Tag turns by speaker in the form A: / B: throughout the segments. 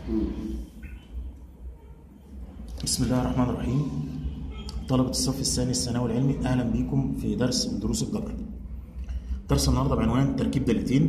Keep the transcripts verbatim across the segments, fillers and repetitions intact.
A: بسم الله الرحمن الرحيم. طلبة الصف الثاني الثانوي العلمي، أهلا بيكم في درس من دروس الجبر. درس النهارده بعنوان تركيب دالتين.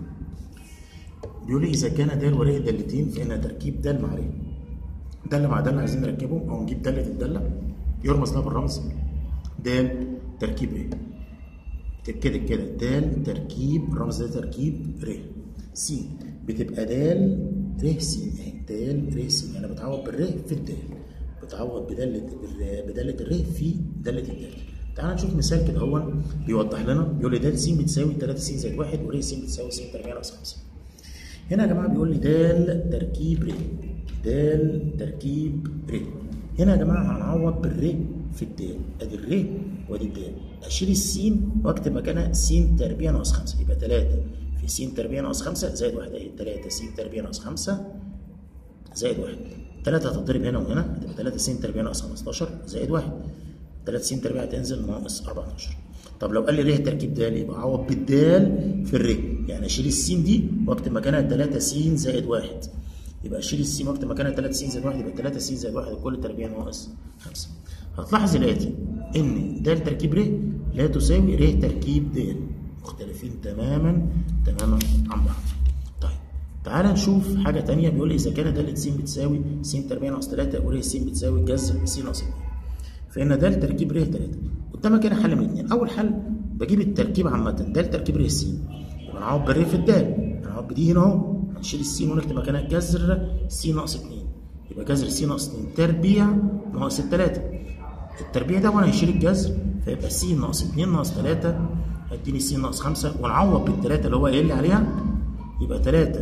A: بيقول لي إذا كان د وري الدالتين فإن تركيب د مع ر. دالة مع دالة عايزين نركبهم أو نجيب دالة الدالة يرمز لها بالرمز د تركيب ر. كده كده د تركيب، الرمز ده تركيب ر. س بتبقى د ر س اهي، د ر س، يعني بتعوض بالر في الدال، بتعوض بدالة بدالة الر في دالة الدال. تعال نشوف مثال كده هو بيوضح لنا. بيقول لي د س بتساوي تلاتة س زائد واحد ور س بتساوي س تربيع ناقص خمسة. هنا يا جماعه بيقول لي د تركيب ر، د تركيب ر. هنا يا جماعه هنعوض بالر في الدال، ادي الر وادي الدال. اشيل السين واكتب مكانها س تربيع ناقص خمسة، يبقى تلاتة في س تربيع ناقص خمسة زائد واحد اهي، تلاتة س تربيع ناقص خمسة زائد واحد. تلاتة هتتضرب هنا وهنا هتبقى تلاتة س تربيع ناقص خمستاشر زائد واحد. تلاتة س تربيع هتنزل ناقص أربعتاشر. طب لو قال لي ر تركيب د يبقى اعوض بالدال في الر، يعني اشيل السين دي واكتب مكانها تلاتة س زائد واحد. يبقى اشيل السين واكتب مكانها تلاتة س زائد واحد، يبقى تلاتة س زائد واحد الكل تربيع ناقص خمسة. هتلاحظ الاتي ان د تركيب ر لا تساوي ر تركيب د، مختلفين تماما تماما عن بعض. طيب تعال نشوف حاجه ثانيه. بيقول لي اذا كان د س بتساوي س تربيع ناقص تلاتة ور س بتساوي جذر س ناقص اتنين، فان د تركيب ر تلاتة. قدامك هنا حل من الاثنين. اول حل بجيب التركيب عامه، د تركيب ر س، يبقى نعوض بالر في الدال، هنعوض بدي هنا اهو، هنشيل السين ونكتب مكانها جذر س ناقص اتنين، يبقى جذر س ناقص اتنين تربيع ناقص التلاتة. التربيع ده وانا هيشيل الجذر فيبقى س ناقص اتنين ناقص تلاتة هيديني س ناقص خمسة، ونعوض بالتلاتة اللي هو قايل لي عليها، يبقى تلاتة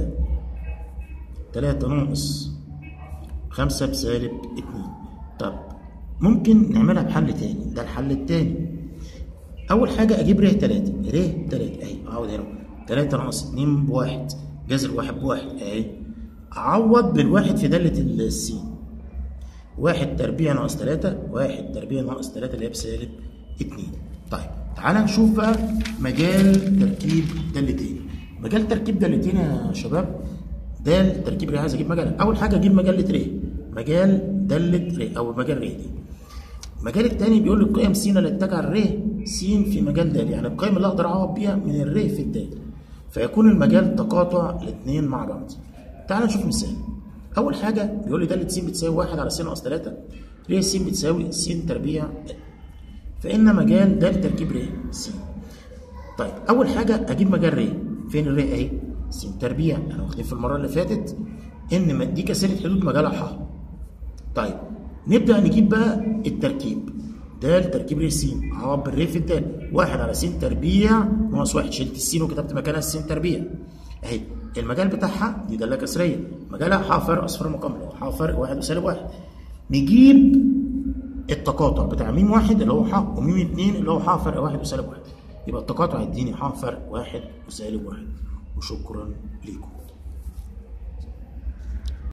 A: تلاتة ناقص خمسة بسالب اتنين. طب ممكن نعملها بحل تاني، ده الحل التاني. أول حاجة أجيب ر تلاتة، ر تلاتة أهي، أعوض هنا تلاتة ناقص اتنين بواحد، جذر واحد بواحد أهي، أعوض بالواحد في دالة السين، واحد تربيع ناقص تلاتة، واحد تربيع ناقص تلاتة اللي هي بسالب اتنين. طيب تعالى نشوف بقى مجال تركيب دالتين. مجال تركيب دالتين يا شباب، د تركيب ر، عايز اجيب مجال. اول حاجه اجيب مجله ر، مجال داله ر او مجال ر دي. المجال الثاني بيقول لي القيم س لا تجعل ر س في مجال د، يعني القيم اللي اقدر اعوض بيها من الر في الد، فيكون المجال تقاطع الاثنين مع بعض. تعال نشوف مثال. اول حاجه بيقول لي داله س بتساوي واحد على س ناقص تلاتة، ر س بتساوي س تربيع د، فان مجال د تركيب ر س. طيب اول حاجه اجيب مجال ر، فين الر اهي، س تربيع، انا واخدين في المره اللي فاتت ان دي كسره حدود مجالها ح. طيب نبدا نجيب بقى التركيب، د تركيب ر س، اعوض بالر في الد، واحد على س تربيع ناقص واحد، شلت السين وكتبت مكانها س تربيع اهي. المجال بتاعها دي داله كسريه، مجالها ح فرق اصفار مقابله، ح فرق واحد وسالب واحد. نجيب التقاطع بتاع م واحد اللي هو ح وم اتنين اللي هو ح فرق واحد وسالب واحد، يبقى التقاطع هيديني ح فرق واحد وسالب واحد. وشكرا ليكم.